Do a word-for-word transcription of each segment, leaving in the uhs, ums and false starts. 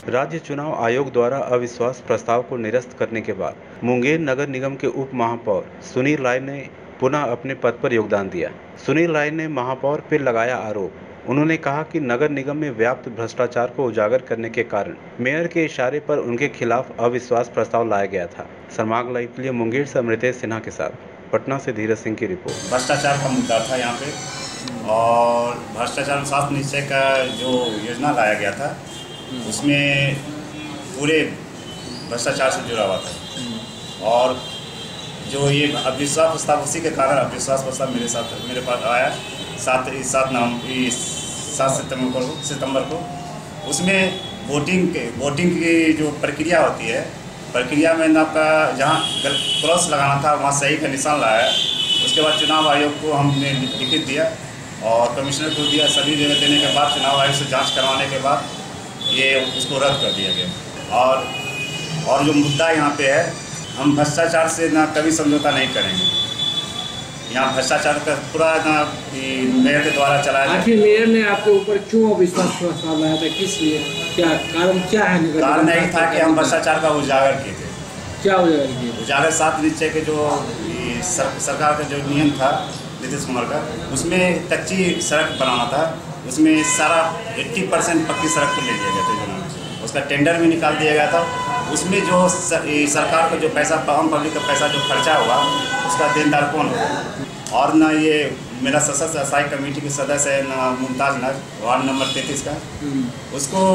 राज्य चुनाव आयोग द्वारा अविश्वास प्रस्ताव को निरस्त करने के बाद मुंगेर नगर निगम के उप महापौर सुनील राय ने पुनः अपने पद पर योगदान दिया। सुनील राय ने महापौर पर लगाया आरोप। उन्होंने कहा कि नगर निगम में व्याप्त भ्रष्टाचार को उजागर करने के कारण मेयर के इशारे पर उनके खिलाफ अविश्वास प्रस्ताव लाया गया था। सरमाग लाइव के लिए मुंगेर से अमृतेश सिन्हा के साथ पटना से धीरज सिंह की रिपोर्ट। भ्रष्टाचार का मुद्दा था यहाँ पे, और भ्रष्टाचार अनुशासन निश्चय का जो योजना लाया गया था उसमें पूरे भ्रष्टाचार से जुड़ा हुआ था। और जो ये अविश्वास प्रस्ताव, उसी के कारण अविश्वास प्रस्ताव मेरे साथ मेरे पास आया सात सात नाम सात सितंबर को सितंबर को उसमें वोटिंग के वोटिंग की जो प्रक्रिया होती है, प्रक्रिया में आपका जहाँ क्रॉस लगाना था वहाँ सही का निशान लाया। उसके बाद चुनाव आयोग को हमने लिखित दिया और कमिश्नर को दिया। सभी जगह देने के बाद चुनाव आयोग से जांच करवाने के बाद ये उसको रद्द कर दिया गया। और और जो मुद्दा यहाँ पे है, हम भ्रष्टाचार से ना कभी समझौता नहीं करेंगे। यहाँ भ्रष्टाचार का पूरा ना मेयर के द्वारा चलाया जाए। आखिर मेयर ने आपके ऊपर क्यों अविश्वास प्रस्ताव लाया था, किस लिए, क्या कारण क्या है? कारण यही था कि हम भ्रष्टाचार का उजागर किए थे। क्या उजागर किए? उजागर सात निश्चय के जो सर, सरकार का जो नियम था नीतीश कुमार का, उसमें कच्ची सड़क बनाना था। उसमें सारा अस्सी परसेंट पक्की सड़क पर ले लिया गया था। उसका टेंडर भी निकाल दिया गया था। उसमें जो सरकार का जो पैसा, आम पब्लिक का पैसा जो खर्चा हुआ, उसका देनदार कौन होगा? और ना ये मेरा सशस्त्र अस्थायी कमेटी के सदस्य है ना मुमताज नगर वार्ड नंबर तैंतीस का, उसको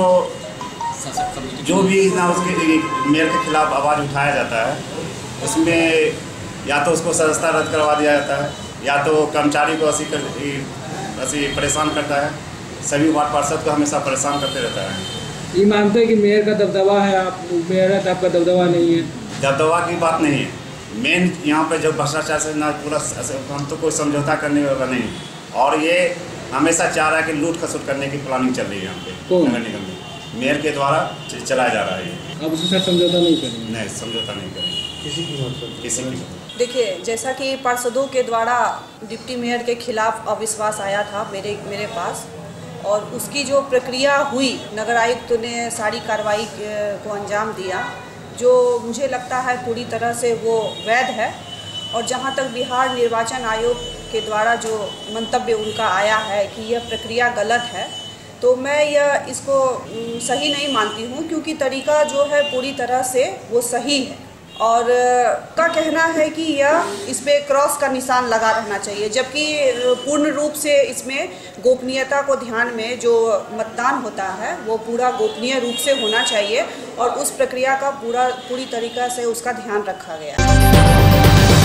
जो भी ना उसके मेयर के खिलाफ आवाज़ उठाया जाता है, उसमें या तो उसको सदस्यता रद्द करवा दिया जाता है या तो कर्मचारी को ऐसी ऐसी परेशान करता है। सभी वार्ड पार्षद को हमेशा परेशान करते रहता है। ये मानते हैं कि मेयर का दबदबा है, आप मेयर है तो आपका दबदबा नहीं है? दबदबा की बात नहीं है। मेन यहाँ पे जो भ्रष्टाचार से ना पूरा हम तो कोई समझौता करने वाला नहीं। और ये हमेशा चाह रहा है कि लूट खसुट करने की प्लानिंग चल रही है यहाँ पे नगर निगम में। मेयर के द्वारा चलाया जा रहा है ये। अब उसके साथ समझौता नहीं करेंगे? नहीं, समझौता नहीं करेंगे किसी की मदद किसी की। देखिए, जैसा कि पार्षदों के द्वारा डिप्टी मेयर के खिलाफ अविश्वास आया था मेरे मेरे पास, और उसकी जो प्रक्रिया हुई, नगर आयुक्त ने सारी कार्रवाई को अंजाम दिया, जो मुझे लगता है पूरी तरह से वो वैध है। और जहाँ तक बिहार निर्वाचन आयोग के द्वारा जो मंतव्य उनका आया है कि यह प्रक्रिया गलत है, तो मैं यह इसको सही नहीं मानती हूँ, क्योंकि तरीका जो है पूरी तरह से वो सही है। और का कहना है कि यह इस पर क्रॉस का निशान लगा रहना चाहिए, जबकि पूर्ण रूप से इसमें गोपनीयता को ध्यान में जो मतदान होता है वो पूरा गोपनीय रूप से होना चाहिए, और उस प्रक्रिया का पूरा पूरी तरीक़ा से उसका ध्यान रखा गया है।